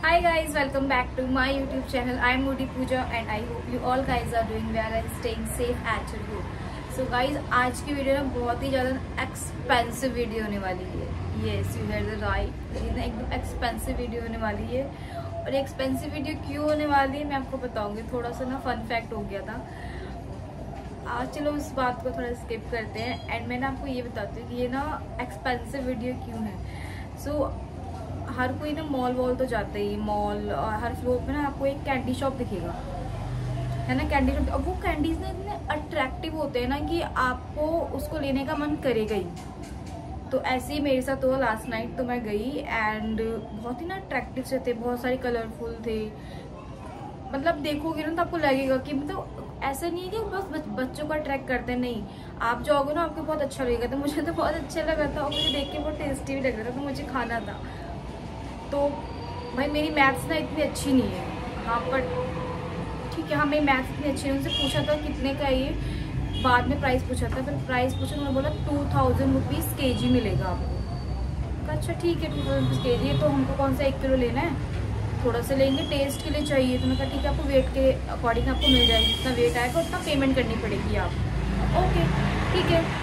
Hi guys, welcome back to my YouTube channel. I am Moody Pooja and I hope you all guys are doing well and staying safe at your home. So guys, आज की video ना बहुत ही ज़्यादा expensive video होने वाली है. Yes, you heard the right. ये ना एकदम एक्सपेंसिव वीडियो होने वाली है. और एक्सपेंसिव वीडियो क्यों होने वाली है मैं आपको बताऊंगी. थोड़ा सा ना फन फैक्ट हो गया था. आज चलो उस बात को थोड़ा स्किप करते हैं एंड मैं ना आपको ये बताती हूँ कि ये ना एक्सपेंसिव वीडियो क्यों है. सो हर कोई ना मॉल वॉल तो जाता ही. मॉल और हर फ्लोर पे ना आपको एक कैंडी शॉप दिखेगा, है ना. कैंडी शॉप, अब वो कैंडीज ना इतने अट्रैक्टिव होते हैं ना कि आपको उसको लेने का मन करेगा ही. तो ऐसे ही मेरे साथ हुआ लास्ट नाइट. तो मैं गई एंड बहुत ही ना अट्रैक्टिव से थे, बहुत सारे कलरफुल थे. मतलब देखोगे ना तो आपको लगेगा कि मतलब ऐसा नहीं है कि बस बच्चों को अट्रैक्ट करते हैं. नहीं, आप जाओगे ना आपको बहुत अच्छा लगेगा. तो मुझे तो बहुत अच्छा लगा था और मुझे देख के बहुत टेस्टी भी लग रहा था, तो मुझे खाना था. तो भाई मेरी मैथ्स ना इतनी अच्छी नहीं है. हाँ पर ठीक है, हाँ मेरी मैथ्स इतनी अच्छी है. उनसे पूछा था कितने का ये, बाद में प्राइस पूछा था. फिर प्राइस पूछा तो उन्होंने बोला 2000 रुपीज़ KG मिलेगा आपको. अच्छा ठीक है, 2000 रुपीज़ KG. तो हमको कौन सा 1 किलो लेना है, थोड़ा सा लेंगे, टेस्ट के लिए चाहिए. तो मैंने कहा ठीक है, आपको वेट के अकॉर्डिंग आपको मिल जाएगी. जितना वेट आएगा उतना पेमेंट करनी पड़ेगी आप. ओके ठीक है.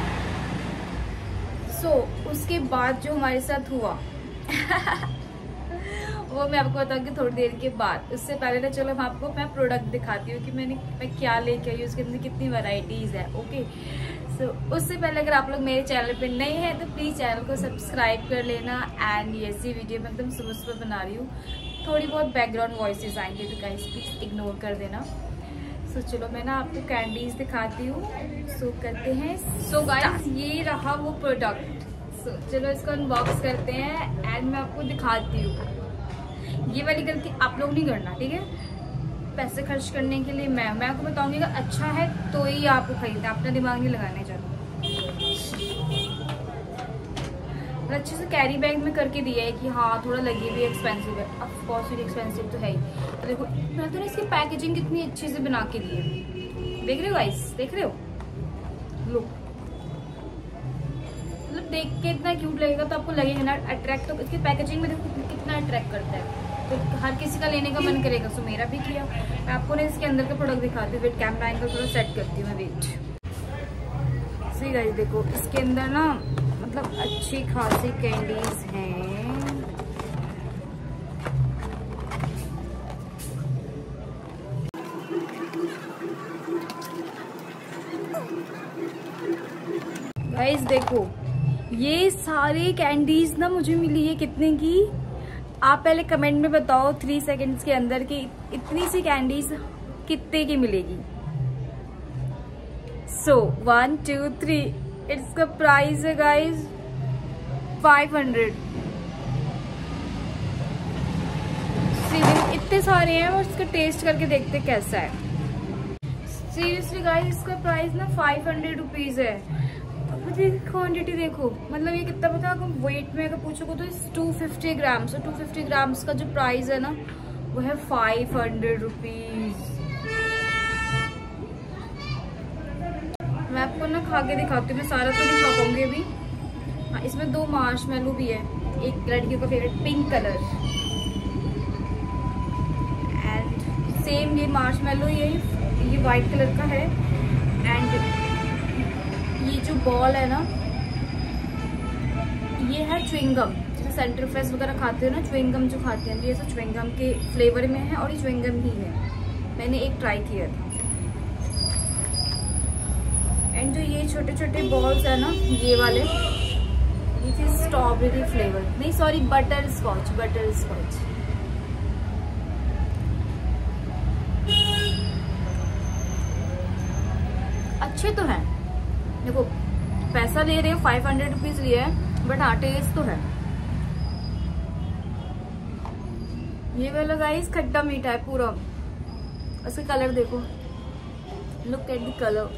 सो उसके बाद जो हमारे साथ हुआ वो मैं आपको बताऊंगी थोड़ी देर के बाद. उससे पहले ना चलो मैं प्रोडक्ट दिखाती हूँ कि मैं क्या लेके आई हूँ, उसके अंदर कितनी वैरायटीज है. ओके. सो उससे पहले अगर आप लोग मेरे चैनल पे नए हैं तो प्लीज चैनल को सब्सक्राइब कर लेना. एंड ऐसी वीडियो मैं एकदम सुबह सुबह बना रही हूँ, थोड़ी बहुत बैकग्राउंड वॉइसेस आएंगे तो गाइस प्लीज इग्नोर कर देना. सो चलो मैं ना आपको कैंडीज दिखाती हूँ. सो करते हैं. सो गाइस ये रहा वो प्रोडक्ट. सो चलो इसको अनबॉक्स करते हैं एंड मैं आपको दिखाती हूँ. ये वाली गलती आप लोग नहीं करना, ठीक है. पैसे खर्च करने के लिए मैं आपको बताऊंगी अगर अच्छा है तो ही आपको खरीदना, अपना दिमाग नहीं लगाने जाना. अच्छे से कैरी बैग में करके दिया है कि हाँ थोड़ा लगे भी एक्सपेंसिव है. ऑफ कोर्स ये एक्सपेंसिव तो है ही. तो देखो मैं तो इसकी पैकेजिंग कितनी अच्छे से बना के दी है. देख रहे हो गाइस, देख रहे हो. लो मतलब देख के इतना क्यूट लगेगा तो आपको लगेगा ना अट्रैक्ट. तो इसकी पैकेजिंग में देखो कितना अट्रैक्ट करता है, तो हर किसी का लेने का मन करेगा. सो मेरा भी किया. मैं आपको ना इसके अंदर का प्रोडक्ट दिखाती हूँ. वेट कैमरा एंगल थोड़ा सेट करती हूँ मैं. वेट सही गाइस, देखो इसके अंदर ना मतलब अच्छी खासी कैंडीज हैं. गाइस देखो ये सारी कैंडीज ना मुझे मिली है कितने की. आप पहले कमेंट में बताओ 3 सेकंड्स के अंदर कि इतनी सी कैंडीज कितने की मिलेगी. सो 1 2 3 इसका प्राइस है गाइस 500. इतने सारे हैं और इसका टेस्ट करके देखते कैसा है. सीरियसली गाइस इसका प्राइस ना 500 रुपीज है. क्वांटिटी देखो, मतलब ये कितना पता है. वेट में अगर पूछोगे तो 250 ग्राम्स. तो 250 ग्राम्स का जो प्राइस है ना वो है 500 रुपीज. मैं आपको ना खा के दिखाती हूँ. मैं सारा तो नहीं खा पाऊंगी अभी. हाँ इसमें 2 मार्शमेलो भी है. एक लड़कियों का favourite pink colour and same ये मार्शमेलो ये वाइट कलर का है. एंड ये जो बॉल है ना ये है च्युइंगम. जैसे सेंटर फ्रेश वगैरह खाते हो ना, च्युइंगम जो खाते हैं, ये सब च्युइंगम के फ्लेवर में है और ये च्युइंगम ही है. मैंने एक ट्राई किया था. एंड जो ये छोटे छोटे बॉल्स है ना ये वाले, ये थी स्ट्रॉबेरी फ्लेवर, नहीं सॉरी बटर स्कॉच. अच्छे तो हैं. देखो पैसा ले रहे हो 500 रुपीज लिए है बट हाँ टेस्ट तो है. ये वाला गाइस खट्टा मीठा है पूरा. उसका कलर देखो, look at the colour.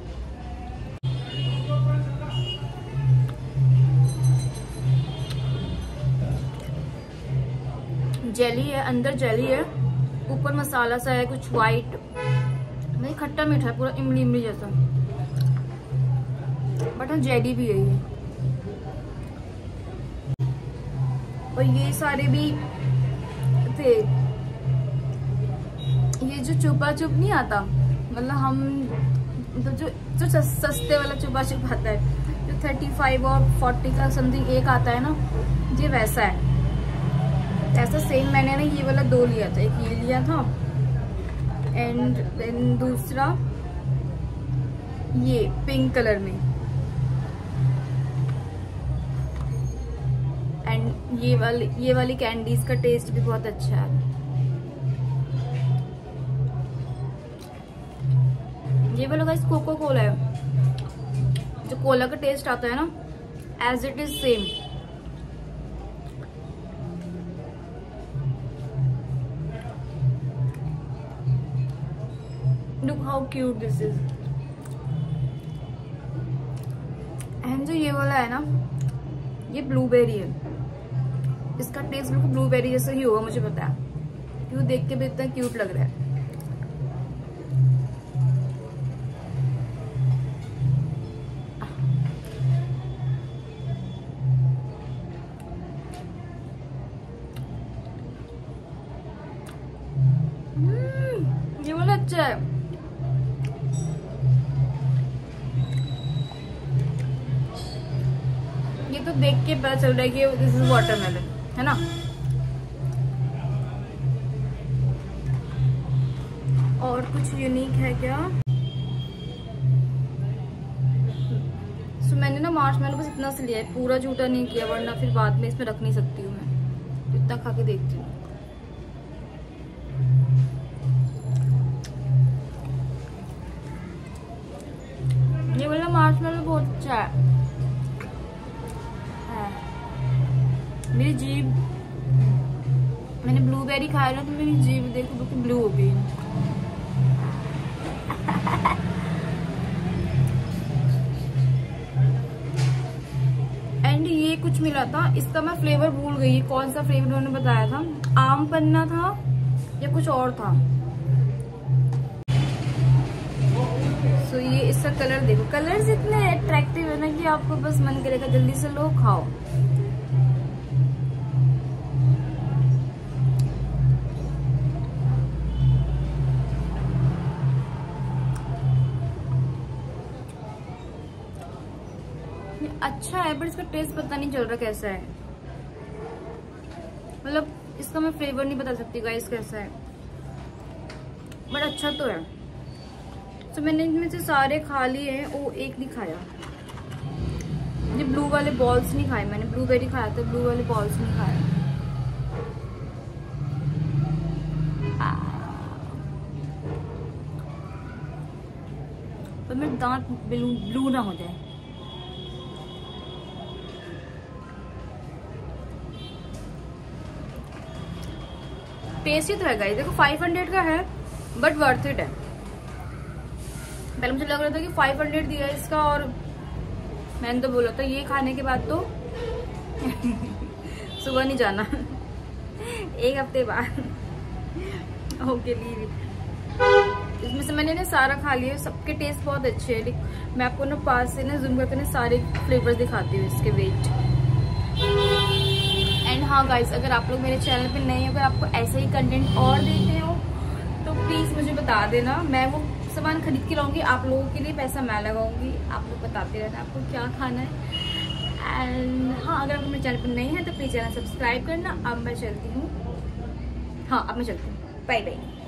Jelly है, अंदर जेली है, ऊपर मसाला सा है कुछ वाइट. नहीं खट्टा मीठा है पूरा, इमली जैसा. बट हाँ जेली भी है ये. और ये सारे भी थे, ये जो चुपा चुप नहीं आता, मतलब हम मतलब जो सस्ते वाला चुपा चुप आता है, जो 35 और 40 का समथिंग एक आता है ना, ये वैसा है। ऐसा सेम मैंने ना ये वाला 2 लिया था, एक ये लिया था एंड देन दूसरा ये पिंक कलर में, एंड ये वाली कैंडीज का टेस्ट भी बहुत अच्छा है। ये वाला गाइस कोको कोला है, जो कोला का टेस्ट आता है ना, as it is same. Look how cute this is. And जो ये वाला है ना, ये ब्लूबेरी है, इसका टेस्ट बिल्कुल ब्लूबेरी जैसा ही होगा, मुझे पता है, क्यों देख के भी इतना क्यूट लग रहा है। ये वाला अच्छा है। ये तो देख के पता चल रहा है कि दिस इज वाटरमेलन, है ना। और कुछ यूनिक है क्या? सो मैंने ना मार्शमेलो बस इतना से लिया है, पूरा झूठा नहीं किया, वरना फिर बाद में इसमें रख नहीं सकती हूँ मैं। इतना खा के देखती हूँ। ये वाला मार्शमेलो बहुत अच्छा है। मेरी जीभ, मैंने ब्लूबेरी खाया ना, तो मेरी जीभ देखो बिल्कुल ब्लू हो गई। एंड ये कुछ मिला था, इसका मैं फ्लेवर भूल गई, कौन सा फ्लेवर उन्होंने बताया था, आम पन्ना था या कुछ और था। तो ये इसका कलर देखो, कलर्स इतने अट्रैक्टिव है ना कि आपको बस मन करेगा जल्दी से लो खाओ। अच्छा है, बट इसका टेस्ट पता नहीं चल रहा कैसा है, मतलब इसका मैं फ्लेवर नहीं बता सकती गाइस कैसा है, बट अच्छा तो है। तो मैंने इनमें से सारे खा लिए हैं, वो एक नहीं खाया, ये ब्लू वाले बॉल्स नहीं खाए मैंने, ब्लूबेरी खाया था, ब्लू वाले बॉल्स नहीं खाए। पर मेरे दांत ब्लू ना हो जाए। टेस्टी तो है गाइस, देखो 500 का है बट वर्थ इट है। पहले मुझे लग रहा था कि 500 दिया इसका, और मैंने तो बोला था ये खाने के बाद तो सुबह नहीं जाना, 1 हफ्ते बाद। Okay leave. इसमें से मैंने ना सारा खा लिया, सबके टेस्ट बहुत अच्छे हैं। मैं आपको ना पास से ना जूम करके ना सारे फ्लेवर्स दिखाती हूँ इसके वेट। एंड हाँ गाइस, अगर आप लोग मेरे चैनल पे नए हो, अगर आपको ऐसे ही कंटेंट और देखते हो तो प्लीज़ मुझे बता देना, मैं वो सामान खरीद के लाऊंगी, आप लोगों के लिए पैसा मैं लगाऊंगी। आप लोग बताते रहना आपको क्या खाना है। एंड हाँ, अगर आप मेरे चैनल पर नहीं है तो प्लीज़ चैनल सब्सक्राइब करना। अब मैं चलती हूँ, हाँ अब मैं चलती हूँ, बाय बाय।